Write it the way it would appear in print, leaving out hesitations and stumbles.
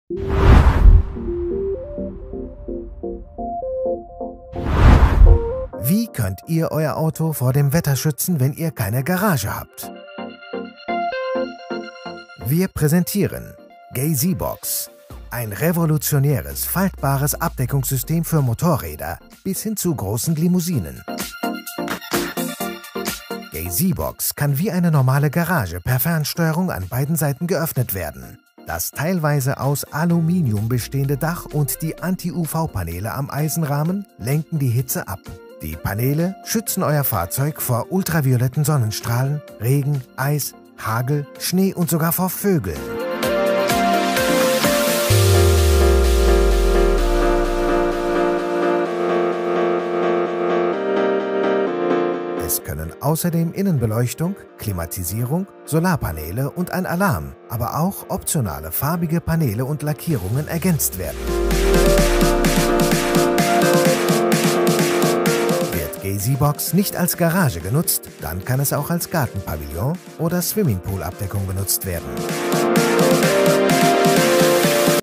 Wie könnt ihr euer Auto vor dem Wetter schützen, wenn ihr keine Garage habt? Wir präsentieren GayZ-Box, ein revolutionäres, faltbares Abdeckungssystem für Motorräder bis hin zu großen Limousinen. GayZ-Box kann wie eine normale Garage per Fernsteuerung an beiden Seiten geöffnet werden. Das teilweise aus Aluminium bestehende Dach und die Anti-UV-Paneele am Eisenrahmen lenken die Hitze ab. Die Paneele schützen euer Fahrzeug vor ultravioletten Sonnenstrahlen, Regen, Eis, Hagel, Schnee und sogar vor Vögeln. Es können außerdem Innenbeleuchtung, Klimatisierung, Solarpaneele und ein Alarm, aber auch optionale farbige Paneele und Lackierungen ergänzt werden. Wird GayZ-Box nicht als Garage genutzt, dann kann es auch als Gartenpavillon oder Swimmingpool-Abdeckung benutzt werden.